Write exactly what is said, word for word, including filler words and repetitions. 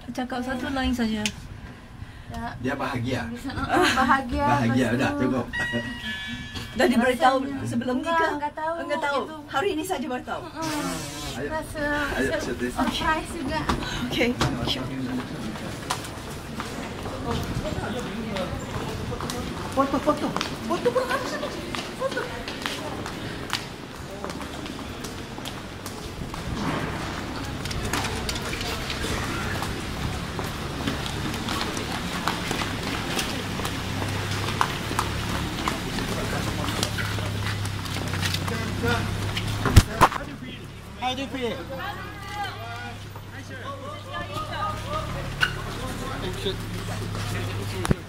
Cakap satu line saja. Dia bahagia. Bahagia. Bahagia dah cukup. Dah diberitahu sebelum ni ke? Enggak tahu. Enggak tahu. Hari ini saja baru tahu. Rasa surprise juga. Okey. Foto, foto. Foto pun harus ada. Foto. How do you feel? Action.